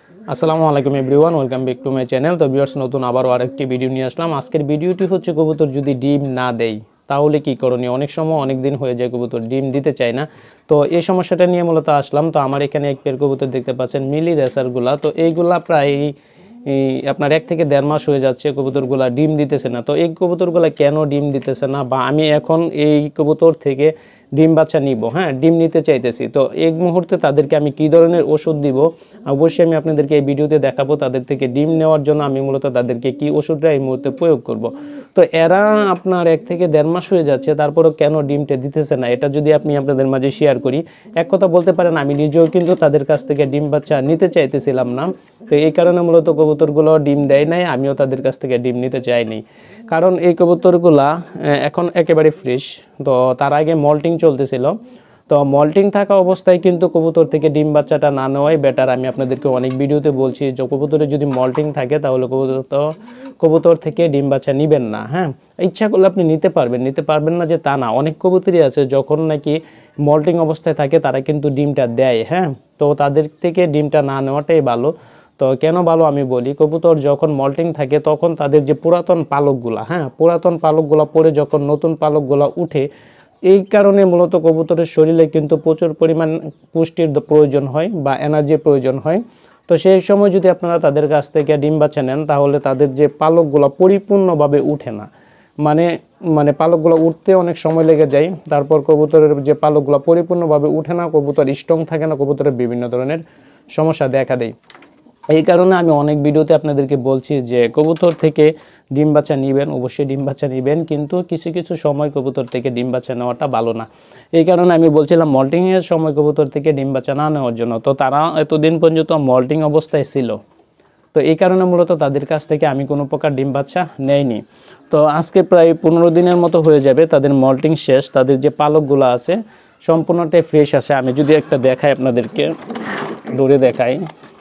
আসসালামু আলাইকুম everyone, welcome back to my channel. তো ভিউয়ার্স, নতুন আবারও আরেকটি ভিডিও নিয়ে আসলাম। আজকের ভিডিওটি হচ্ছে কবুতর যদি ডিম না দেয় তাহলে কি করণীয়। অনেক সময় অনেক দিন হয়ে যায় কবুতর ডিম দিতে চায় না, তো এই সমস্যাটা নিয়ে মূলত আসলাম। তো আমার এখানে এক পেয়ার কবুতর দেখতে পাচ্ছেন, মিলি রেসারগুলা। তো এইগুলা প্রায় আপনার 1 থেকে 1.5 মাস হয়ে যাচ্ছে কবুতরগুলা ডিম দিতেছে না। তো এই কবুতরগুলা কেন ডিম দিতেছে না, বা আমি এখন এই কবুতর থেকে ডিম বাচ্চা নিব, হ্যাঁ ডিম নিতে চাইতেছি, তো এই মুহূর্তে তাদেরকে আমি কী ধরনের ওষুধ দিব অবশ্যই আমি আপনাদেরকে এই ভিডিওতে দেখাবো। তাদের থেকে ডিম নেওয়ার জন্য আমি মূলত তাদেরকে কি ওষুধটা এই মুহূর্তে প্রয়োগ করব। তো এরা আপনার 1 থেকে 1.5 মাস হয়ে যাচ্ছে, তারপরেও কেন ডিমটা দিতেছে না, এটা যদি আপনি আপনাদের মাঝে শেয়ার করি। এক কথা বলতে পারেন আমি নিজেও কিন্তু তাদের কাছ থেকে ডিম বাচ্চা নিতে চাইতেছিলাম না। তো এই কারণে মূলত কবুতরগুলো ডিম দেয় নাই, আমিও তাদের কাছ থেকে ডিম নিতে চাইনি। কারণ এই কবুতরগুলা এখন একেবারে ফ্রেশ। তো তার আগে মল্টিং চলতেছিল, তো মল্টিং থাকা অবস্থায় কিন্তু কবুতর থেকে ডিম বাচ্চাটা না নেওয়াই বেটার। আমি আপনাদেরকে অনেক ভিডিওতে বলছি যে কবুতরে যদি মল্টিং থাকে তাহলে কবুতর থেকে ডিম বাচ্চা নেবেন না। হ্যাঁ, ইচ্ছা করলে আপনি নিতে পারবেন না যে তা না। অনেক কবুতরই আছে যখন নাকি মল্টিং অবস্থায় থাকে তারা কিন্তু ডিমটা দেয়। হ্যাঁ, তো তাদের থেকে ডিমটা না নেওয়াটাই ভালো। তো কেন ভালো আমি বলি, কবুতর যখন মল্টিং থাকে তখন তাদের যে পুরাতন পালকগুলা, হ্যাঁ পুরাতন পালকগুলা পরে যখন নতুন পালকগুলা উঠে, এই কারণে মূলত কবুতরের শরীরে কিন্তু প্রচুর পরিমাণ পুষ্টির প্রয়োজন হয় বা এনার্জির প্রয়োজন হয়। তো সেই সময় যদি আপনারা তাদের কাছ থেকে ডিম বাচ্চা নেন তাহলে তাদের যে পালকগুলো পরিপূর্ণভাবে উঠে না, মানে মানে পালকগুলো উঠতে অনেক সময় লেগে যায়। তারপর কবুতরের যে পালকগুলো পরিপূর্ণভাবে উঠে না, কবুতর স্ট্রং থাকে না, কবুতরের বিভিন্ন ধরনের সমস্যা দেখা দেয়। এই কারণে আমি অনেক ভিডিওতে আপনাদেরকে বলছি যে কবুতর থেকে ডিম বাচ্চা নেবেন, অবশ্যই ডিম বাচ্চা নেবেন, কিন্তু কিছু কিছু সময় কবুতর থেকে ডিম বাচ্চা নেওয়াটা ভালো না। এই কারণে আমি বলছিলাম মল্টিংয়ের সময় কবুতর থেকে ডিম বাচ্চা না নেওয়ার জন্য। তো তারা এতদিন পর্যন্ত মল্টিং অবস্থায় ছিল, তো এই কারণে মূলত তাদের কাছ থেকে আমি কোনো প্রকার ডিম বাচ্চা নেইনি। তো আজকে প্রায় 15 দিনের মতো হয়ে যাবে তাদের মল্টিং শেষ। তাদের যে পালকগুলো আছে সম্পূর্ণটাই ফ্রেশ আছে। আমি যদি একটা দেখাই আপনাদেরকে, দূরে দেখাই,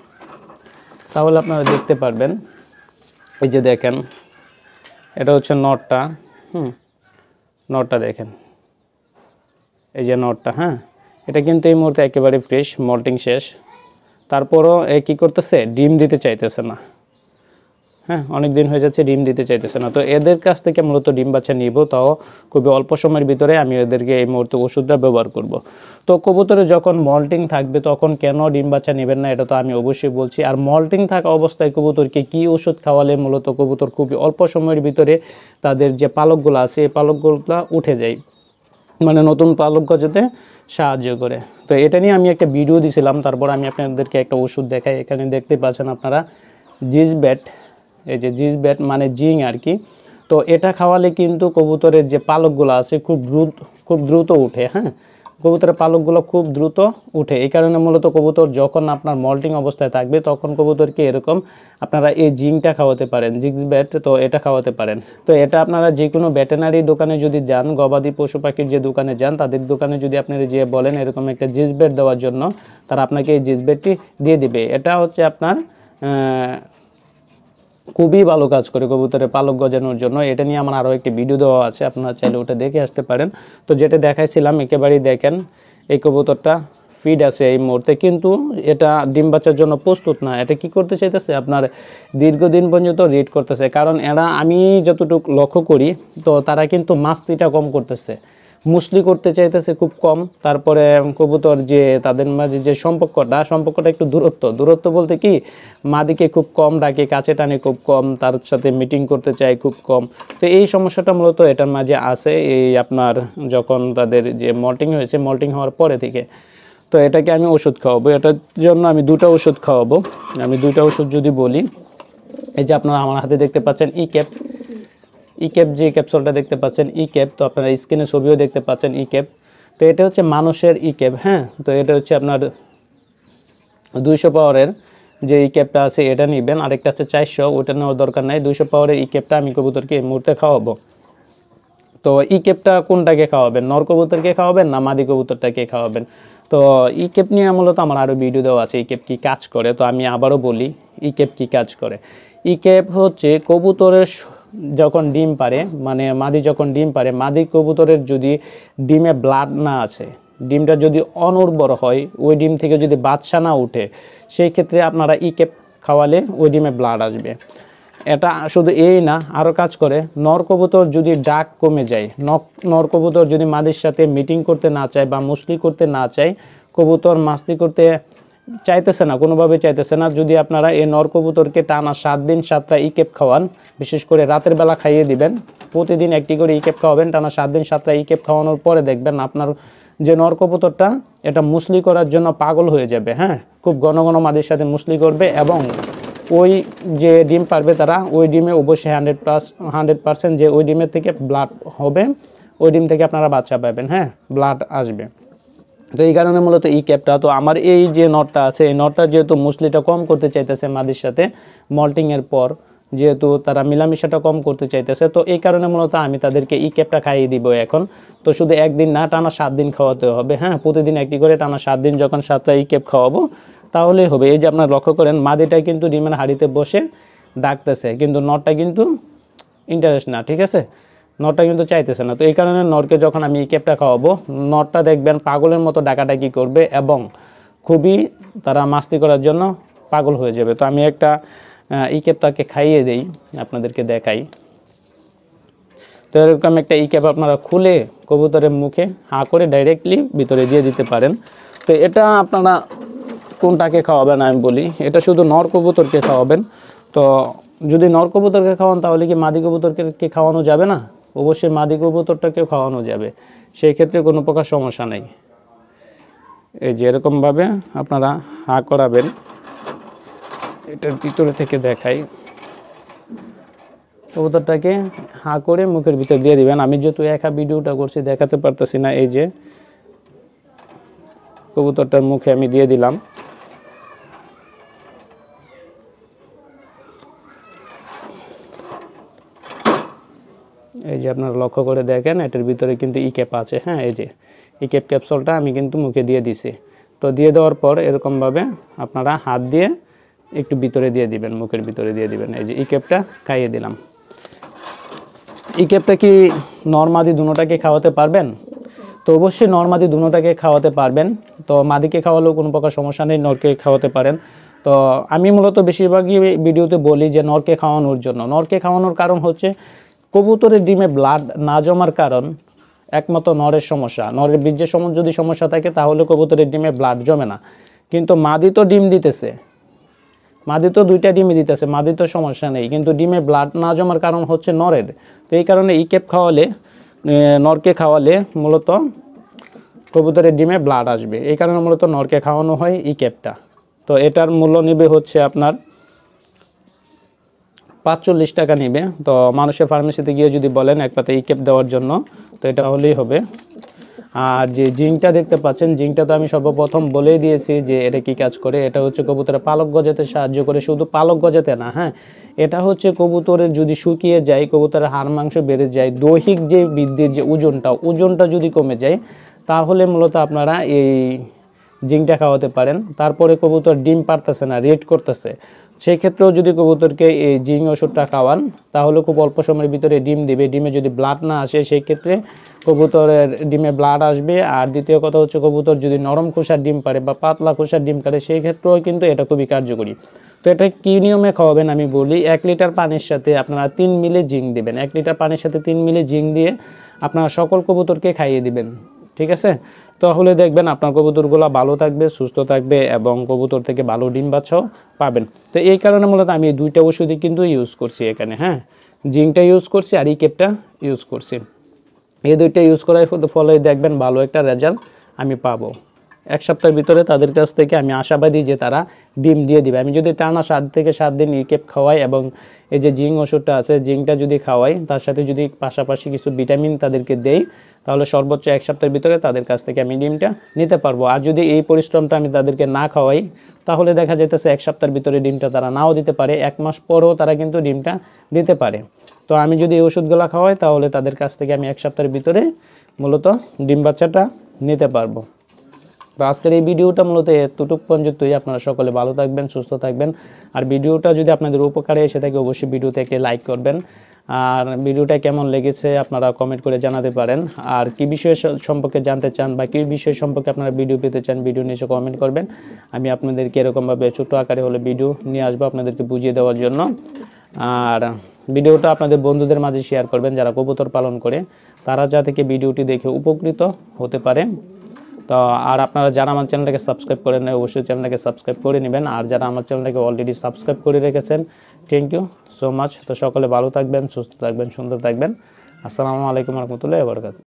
তাহলে আপনারা দেখতে পারবেন। এই যে দেখেন, এটা হচ্ছে নটটা। নটটা দেখেন, এই যে নটটা। হ্যাঁ, এটা কিন্তু এই মুহূর্তে একেবারে ফ্রেশ, মল্টিং শেষ। তারপরও কী করতেছে, ডিম দিতে চাইতেছে না। হ্যাঁ, অনেক দিন হয়ে যাচ্ছে ডিম দিতে চাইতেছে না। তো এদের কাছ থেকে মূলত ডিম বাচ্চা নিব, তাও খুবই অল্প সময়ের ভিতরে আমি এদেরকে এই মুহূর্তে ওষুধটা ব্যবহার করব। তো কবুতরে যখন মল্টিং থাকবে তখন কেন ডিম বাচ্চা নেবেন না এটা তো আমি অবশ্যই বলছি। আর মল্টিং থাকা অবস্থায় কবুতরকে কী ওষুধ খাওয়ালে মূলত কবুতর খুবই অল্প সময়ের ভিতরে তাদের যে পালকগুলো আছে এই পালকগুলো উঠে যায়, মানে নতুন পালক গজাতে সাহায্য করে। তো এটা নিয়ে আমি একটা ভিডিও দিয়েছিলাম। তারপর আমি আপনাদেরকে একটা ওষুধ দেখাই। এখানে দেখতে পাচ্ছেন আপনারা জিজব্যাট, এই যে জিজব্যাট মানে জিং আর কি। তো এটা খাওয়ালে কিন্তু কবুতরের যে পালকগুলো আছে খুব দ্রুত উঠে। হ্যাঁ, কবুতরের পালকগুলো খুব দ্রুত উঠে। এই কারণে মূলত কবুতর যখন আপনার মল্টিং অবস্থায় থাকবে তখন কবুতরকে এরকম আপনারা এই জিংটা খাওয়াতে পারেন, জিগব্যাট। তো এটা খাওয়াতে পারেন। তো এটা আপনারা যে কোনো ভেটেনারি দোকানে যদি যান, গবাদি পশু পাখির যে দোকানে যান, তাদের দোকানে যদি আপনারা যেয়ে বলেন এরকম একটা জিজব্যাট দেওয়ার জন্য, তারা আপনাকে এই জিজব্যাটটি দিয়ে দিবে। এটা হচ্ছে আপনার খুবই ভালো কাজ করে কবুতরের পালক গজানোর জন্য। এটা নিয়ে আমার আরও একটি ভিডিও দেওয়া আছে, আপনারা চাইলে ওটা দেখে আসতে পারেন। তো যেটা দেখাইছিলাম একেবারেই দেখেন, এই কবুতরটা ফিড আছে এই মুহূর্তে, কিন্তু এটা ডিম বাচ্চার জন্য প্রস্তুত না। এটা কি করতে চাইতেছে, আপনার দীর্ঘদিন পর্যন্ত রিড করতেছে। কারণ এরা, আমি যতটুকু লক্ষ্য করি, তো তারা কিন্তু মাস্তিটা কম করতেছে, মুসলি করতে চাইতেছে খুব কম। তারপরে কবুতর যে তাদের মাঝে যে সম্পর্কটা একটু দূরত্ব বলতে কি, মাদিকে খুব কম ডাকে, কাছে টানে খুব কম, তার সাথে মিটিং করতে চায় খুব কম। তো এই সমস্যাটা মূলত এটার মাঝে আছে এই আপনার যখন তাদের যে মল্টিং হয়েছে, মল্টিং হওয়ার পরে থেকে। তো এটাকে আমি ওষুধ খাওয়াবো, এটার জন্য আমি 2টা ওষুধ খাওয়াবো। আমি 2টা ওষুধ যদি বলি, এই যে আপনারা আমার হাতে দেখতে পাচ্ছেন ক্যাপ যে ক্যাপসুলটা দেখতে পাচ্ছেন ক্যাপ, তো আপনারা স্ক্রিনে ছবিও দেখতে পাচ্ছেন ক্যাপ। তো এটা হচ্ছে মানুষের ক্যাপ। হ্যাঁ, তো এটা হচ্ছে আপনার 200 পাওয়ারের যে ক্যাপটা আছে এটা নেবেন। আরেকটা আছে 400, ওটা নেওয়ার দরকার নাই। 200 পাওয়ারের ক্যাপটা আমি কবুতরকে এই মুহূর্তে খাওয়াবো। তো ক্যাপটা কোনটাকে খাওয়াবেন, নর কবুতরকে খাওয়াবেন না মাদি কবুতরটাকে খাওয়াবেন? তো ক্যাপ নিয়ে মূলত আমার আরও ভিডিও দেওয়া আছে ক্যাপ কী কাজ করে। তো আমি আবারও বলি ক্যাপ কী কাজ করে। ক্যাপ হচ্ছে কবুতরের যখন ডিম পারে, মানে মাদি যখন ডিম পারে, মাদি কবুতরের যদি ডিমে ব্লাড না আছে, ডিমটা যদি অনুর্বর হয়, ওই ডিম থেকে যদি বাচ্চা না উঠে, সেই ক্ষেত্রে আপনারা ইকেপ খাওয়ালে ওই ডিমে ব্লাড আসবে। এটা শুধু এই না, আরও কাজ করে। নর কবুতর যদি ডাক কমে যায়, নর কবুতর যদি মাদির সাথে মিটিং করতে না চায় বা মুসলি করতে না চায়, কবুতর মাস্তি করতে চাইতেছে না, কোনোভাবে চাইতেছে না, যদি আপনারা এই নর কবুতরকে টানা 7 দিন 7টা ইকেপ খাওয়ান, বিশেষ করে রাতের বেলা খাইয়ে দিবেন, প্রতিদিন একটি করে ইকেপ খাওয়াবেন, টানা 7 দিন 7টা ইকেপ খাওয়ানোর পরে দেখবেন আপনার যে নর কবুতরটা এটা মুসলি করার জন্য পাগল হয়ে যাবে। হ্যাঁ, খুব ঘন ঘন মাদির সাথে মুসলি করবে এবং ওই যে ডিম পারবে তারা, ওই ডিমে অবশ্যই 100% যে ওই ডিমের থেকে ব্লাড হবে, ওই ডিম থেকে আপনারা বাচ্চা পাবেন। হ্যাঁ, ব্লাড আসবে। তো এই কারণে মূলত এই ক্যাপটা, তো আমার এই যে নটটা আছে, এই নটটা যেহেতু মুসলিটা কম করতে চাইতেছে মাদির সাথে মল্টিংয়ের পর, যেহেতু তারা মিলামিশাটা কম করতে চাইতেছে, তো এই কারণে মূলত আমি তাদেরকে এই ক্যাপটা খাইয়ে দিব এখন। তো শুধু একদিন না, টানা 7 দিন খাওয়াতে হবে। হ্যাঁ, প্রতিদিন একটি করে টানা 7 দিন যখন 7টা এই ক্যাপ খাওয়াবো তাহলেই হবে। এই যে আপনারা লক্ষ্য করেন, মাদিটা কিন্তু ডিমের হাঁড়িতে বসে ডাকতেছে, কিন্তু নটটা কিন্তু ইন্টারেস্ট না, ঠিক আছে, নটটা কিন্তু চাইতেছে না। তো এই কারণে নরকে যখন আমি এই ক্যাপটা খাওয়াবো, নটটা দেখবেন পাগলের মতো ডাকাডাকি করবে এবং খুবই তারা মাস্তি করার জন্য পাগল হয়ে যাবে। তো আমি একটা এই ক্যাপটাকে খাইয়ে দেই, আপনাদেরকে দেখাই। তো এরকম একটা এই ক্যাপ আপনারা খুলে কবুতরের মুখে হাঁ করে ডাইরেক্টলি ভিতরে দিয়ে দিতে পারেন। তো এটা আপনারা কোনটাকে খাওয়াবেন আমি বলি, এটা শুধু নর কবুতরকে খাওয়াবেন। তো যদি নর কবুতরকে খাওয়ান তাহলে কি মাদি কবুতরকে খাওয়ানো যাবে না? অবশ্যই মাদি কবুতরটাকেও খাওয়ানো যাবে, সেই ক্ষেত্রে কোনো প্রকার সমস্যা নেই। এই যে এরকমভাবে আপনারা হাঁ করাবেন। এটার ভিতরে থেকে দেখাই, কবুতরটাকে হাঁ করে মুখের ভিতর দিয়ে দিবেন। আমি যেহেতু একা ভিডিওটা করছি দেখাতে পারতেছি না, এই যে কবুতরটার মুখে আমি দিয়ে দিলাম। এই যে আপনারা লক্ষ্য করে দেখেন, এটার ভিতরে কিন্তু ইকেপ আছে। হ্যাঁ, এই যে ইকেপ ক্যাপসুলটা আমি কিন্তু মুখে দিয়ে দিছি। তো দিয়ে দেওয়ার পর এরকমভাবে আপনারা হাত দিয়ে একটু ভিতরে দিয়ে দিবেন, মুখের ভিতরে দিয়ে দিবেন। এই যে ইকেপটা খাইয়ে দিলাম। ইকেপটা কি নরমাদি দুটোটাকে খাওয়াতে পারবেন? তো অবশ্যই নরমাদি দুটোটাকে খাওয়াতে পারবেন। তো মাদিকে খাওয়ালেও কোনো প্রকার সমস্যা নেই, নরকে খাওয়াতে পারেন। তো আমি মূলত বেশিরভাগই ভিডিওতে বলি যে নরকে খাওয়ানোর জন্য। নরকে খাওয়ানোর কারণ হচ্ছে কবুতরের ডিমে ব্লাড না জমার কারণ একমাত্র নরের সমস্যা। নরের বীর্যের যদি সমস্যা থাকে তাহলে কবুতরের ডিমে ব্লাড জমে না। কিন্তু মাদি তো ডিম দিতেছে, মাদি তো 2টা ডিমই দিতেছে, মাদি তো সমস্যা নেই, কিন্তু ডিমে ব্লাড না জমার কারণ হচ্ছে নরের। তো এই কারণে ইকেপ খাওয়ালে, নরকে খাওয়ালে মূলত কবুতরের ডিমে ব্লাড আসবে। এই কারণে মূলত নরকে খাওয়ানো হয় ইকেপটা। তো এটার মূল্য নেবে হচ্ছে আপনার 45 টাকা নেবে। তো মানুষের ফার্মেসিতে গিয়ে যদি বলেন এক পাতা ইকেপ দেওয়ার জন্য, তো এটা হলেই হবে। আর যে জিঙ্কটা দেখতে পাচ্ছেন, জিঙ্কটা তো আমি সর্বপ্রথম বলেই দিয়েছি যে এটা কি কাজ করে। এটা হচ্ছে কবুতরের পালক গজাতে সাহায্য করে, শুধু পালক গজাতে না, হ্যাঁ, এটা হচ্ছে কবুতরের যদি শুকিয়ে যায়, কবুতরের হাড় মাংস বেড়ে যায়, দৈহিক যে বৃদ্ধির যে ওজনটা যদি কমে যায়, তাহলে মূলত আপনারা এই জিঙ্কটা খাওয়াতে পারেন। তারপরে কবুতর ডিম পারতেছে না, রেড করতেছে, সেই ক্ষেত্রেও যদি কবুতরকে এই জিঙ্ক ওষুধটা খাওয়ান তাহলে খুব অল্প সময়ের ভিতরে ডিম দিবে। ডিমে যদি ব্লাড না আসে সেই ক্ষেত্রে কবুতরের ডিমে ব্লাড আসবে। আর দ্বিতীয় কথা হচ্ছে কবুতর যদি নরম খোসার ডিম পারে বা পাতলা খোসার ডিম পারে সেই ক্ষেত্রেও কিন্তু এটা খুবই কার্যকরী। তো এটা কী নিয়মে খাওয়াবেন আমি বলি। 1 লিটার পানির সাথে আপনারা 3 মিলি জিঙ্ক দিবেন। 1 লিটার পানির সাথে 3 মিলি জিঙ্ক দিয়ে আপনারা সকল কবুতরকে খাইয়ে দিবেন, ঠিক আছে? তাহলে দেখবেন আপনার কবুতরগুলো ভালো থাকবে, সুস্থ থাকবে এবং কবুতর থেকে ভালো ডিম বাচ্চাও পাবেন। তো এই কারণে মূলত আমি 2টা ওষুধই কিন্তু ইউজ করছি এখানে। হ্যাঁ, জিঙ্কটা ইউজ করছি আর ইকেপটা ইউজ করছি। এই 2টা ইউজ করার ফলে দেখবেন ভালো একটা রেজাল্ট আমি পাবো। 1 সপ্তাহের ভিতরে তাদের কাছ থেকে আমি আশাবাদী যে তারা ডিম দিয়ে দিবে। আমি যদি টানা 7 থেকে 7 দিন ইকেপ খাওয়াই এবং এই যে জিঙ্ক ওষুধটা আছে, জিঙ্কটা যদি খাওয়াই, তার সাথে যদি পাশাপাশি কিছু ভিটামিন তাদেরকে দেই, তাহলে সর্বোচ্চ 1 সপ্তাহের ভিতরে তাদের কাছ থেকে আমি ডিমটা নিতে পারবো। আর যদি এই পরিশ্রমটা আমি তাদেরকে না খাওয়াই তাহলে দেখা যেতেছে 1 সপ্তাহের ভিতরে ডিমটা তারা নাও দিতে পারে, 1 মাস পরেও তারা কিন্তু ডিমটা দিতে পারে। তো আমি যদি এই ওষুধগুলো খাওয়াই তাহলে তাদের কাছ থেকে আমি 1 সপ্তাহের ভিতরে মূলত ডিম বাচ্চাটা নিতে পারবো। তো আজকের এই ভিডিওটা মূলত এতটুকু পর্যন্তই। আপনারা সকলে ভালো থাকবেন, সুস্থ থাকবেন। আর ভিডিওটা যদি আপনাদের উপকারে এসে থাকে অবশ্যই ভিডিওতে একটি লাইক করবেন। আর ভিডিওটা কেমন লেগেছে আপনারা কমেন্ট করে জানাতে পারেন। আর কি বিষয় সম্পর্কে জানতে চান বা কী বিষয় সম্পর্কে আপনারা ভিডিও পেতে চান ভিডিও নিচে কমেন্ট করবেন। আমি আপনাদেরকে এরকমভাবে ছোটো আকারে হলে ভিডিও নিয়ে আসবো আপনাদেরকে বুঝিয়ে দেওয়ার জন্য। আর ভিডিওটা আপনাদের বন্ধুদের মাঝে শেয়ার করবেন যারা কবুতর পালন করে, তারা যাতে ভিডিওটি দেখে উপকৃত হতে পারে। তো আর আপনারা যারা আমার চ্যানেলটাকে সাবস্ক্রাইব করেন না অবশ্যই চ্যানেলটাকে সাবস্ক্রাইব করে নেবেন। আর যারা আমার চ্যানেলটাকে অলরেডি সাবস্ক্রাইব করে রেখেছেন থ্যাংক ইউ সো মাচ। তো সকলে ভালো থাকবেন, সুস্থ থাকবেন, সুন্দর থাকবেন। আসসালামু আলাইকুম রহমতুল্লাহি ওয়া বারাকাতুহু।